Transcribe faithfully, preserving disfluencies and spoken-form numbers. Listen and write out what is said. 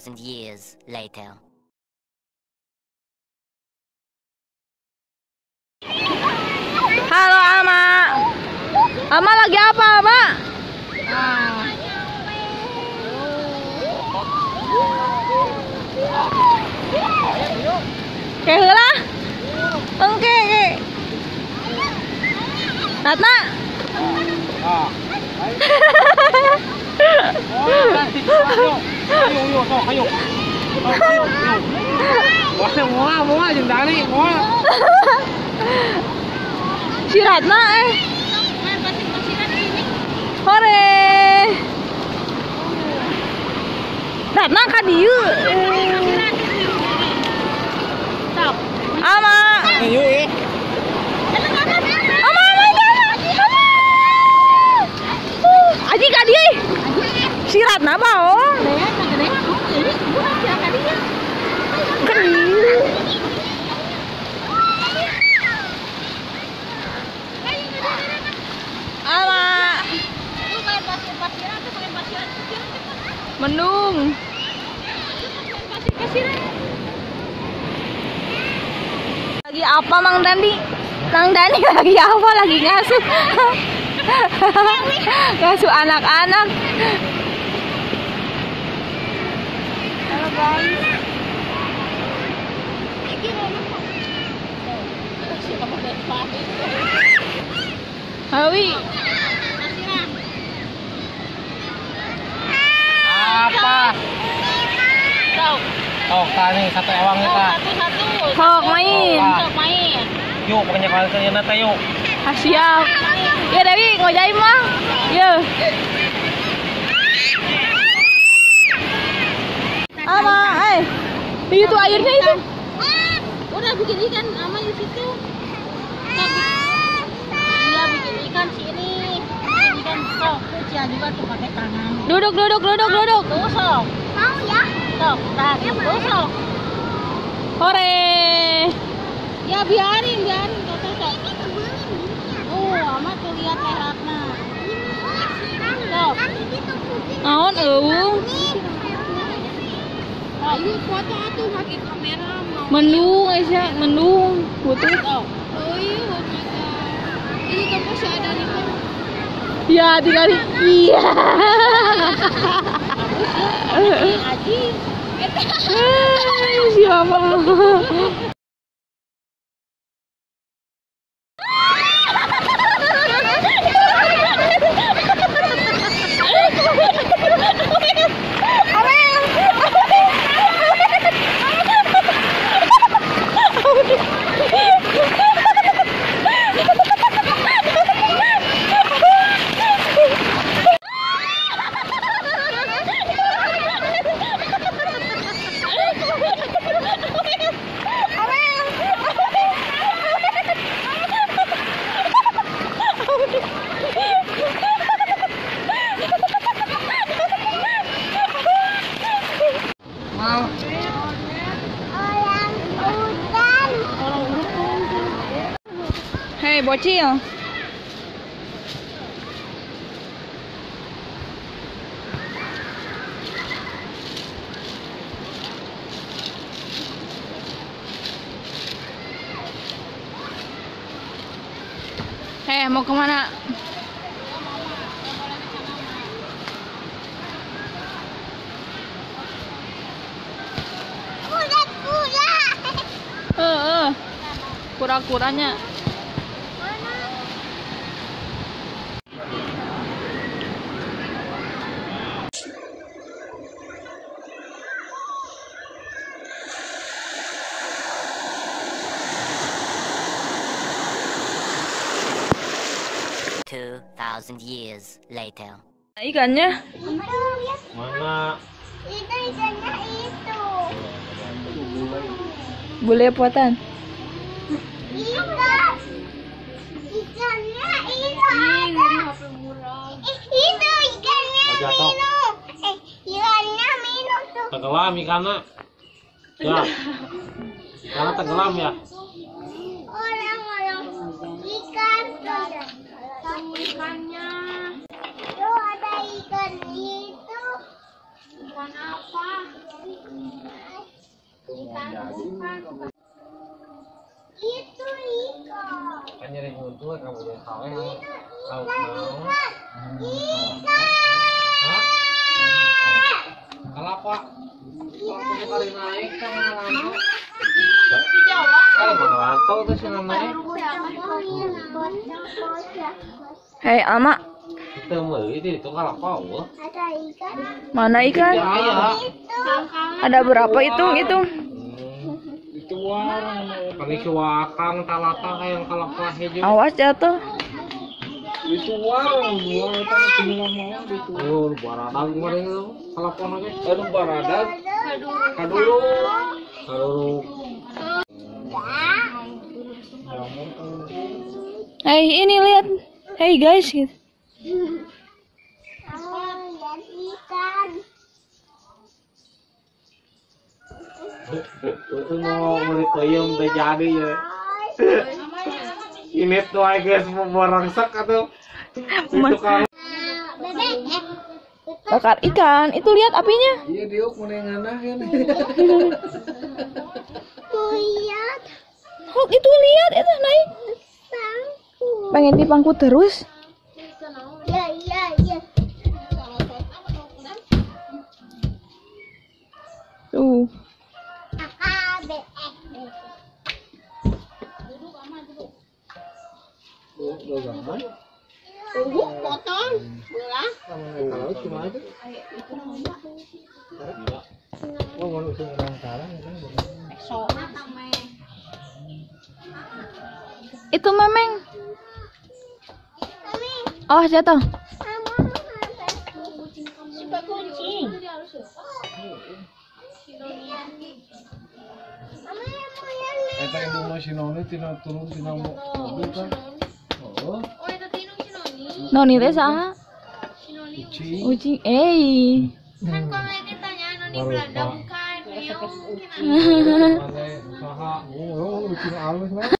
thousand years later. Halo Ama. Ama lagi apa, Ama? Kayak heula. Engke ke. Ratna. Ah. Ayo, ayo, sok, ayo. Sok, ayo, ayo. Wah, moal, moal jeung Dani, moal. Si Ratna eh. Hore. Ratna ka dieu. Ama. Ayo ya. Ama, ama, ama. Aji ka dieu. Si Ratna baong. Ama. Mendung. Lagi apa Mang Dandi? Mang Dandi lagi apa? Lagi ngasuh. Ngasuh anak-anak. Halo guys. Hawi. Apa? Sok, tani satu ewang kita. Sok main. Sok main. Yuk, pokoknya kalian kerja nata yuk. Ah, siap. Ya Dewi, ngojain mah. Ya. Ama, eh. Itu airnya itu. Udah bikin ikan ama di situ. Iya bikin ikan sini. Ikan sok, kucian juga tuh pakai tangan. Duduk, duduk, duduk, duduk. Tuh sok. Mau ya? Sok, tadi tuh sok. Hore. Ya biarin, biarin tuh sok. Oh, ama tuh lihat teh Ratna. Sok. Naon eueuh? Ayo foto atuh pakai kamera mau. Mendung, Aisyah, mendung. Putih. Oh iya, oh my god. Ini kamu masih ada nih kan? Ya, tinggal iya. Aji. Eh, siapa? Hei bocil. Hei mau kemana? Kura-kura. Eh, eh. Kura-kuranya. Two thousand years later. Ikannya? Mana? Itu ikannya itu. Bule buatan. Ikan. Ikannya itu. Eh, itu ikannya Oh, jatuh. minum. Eh, ikannya minum tuh. Tenggelam ikannya. Ya. Ikannya tenggelam ya. Orang-orang ikan tuh. Ikannya. Tuh ada ikan itu. Ikan apa? Itu ikan. Kan nyari ngumpul kamu jadi kawin lauk mau. Hah? Kalau apa? Kalau sekali naik kan lama. Di Jawa. Kalau merantau tuh sih namanya. Hei, Ama, Kita beli di itu kalau apa? Ada ikan. mana ikan? Ya, ya. Ada berapa hitung hitung? Itu warang. Paling suakang talata kayak kalau apa hijau. Awas jatuh. Itu warang, warang itu tinggal mau itu. Oh, baradag kemarin itu. Kalau apa lagi? Aduh, baradag. Kadulu. Kadulu. Hei, ini lihat. Hei guys, gitu. Kamu lihat ikan. Itu mau beli toyong udah jadi ya. Ini tuh aja guys mau barangsek atau itu kalau Bebek. Bakar ikan. Itu lihat apinya. iya diuk mau nengana kan. Tuh lihat. Oh, itu lihat itu naik. Sangku. Pengen dipangku terus. Ya, ya, ya. Tuh. Kakak bebek. Tunggu potong. Belah. Kalau cuma itu. Oh, mau usung orang sekarang kan. Itu memeng. Oh, jatuh. Suka kucing. Eta ibu mah si Noni tina turun tina mobil kan. Oh, Noni teh saha? kucing. Ucing. Eh. Kan kalau ditanya Noni Belanda bukan. Mana saha? Oh, kucing alus lah.